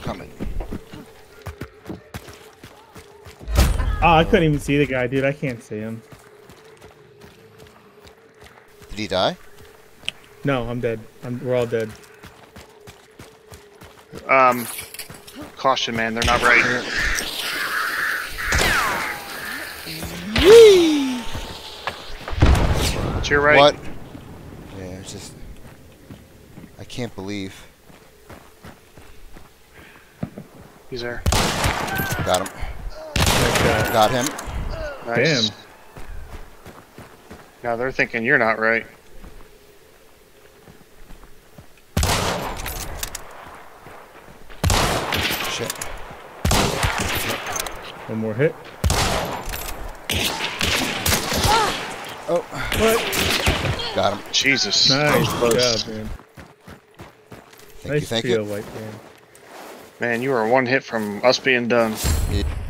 coming. Oh, I couldn't even see the guy, dude. I can't see him. Did he die? No, I'm dead. We're all dead. Caution, man. They're not right. Whee! To your right. What? Yeah, it's just... I can't believe. He's there. Got him. Nice Got him. Nice. Damn. Now they're thinking you're not right. Shit. One more hit. Oh. What? Got him. Jesus. Nice Close. job, man. Thank you, thank you. White man. Man, you were one hit from us being done. Yeah.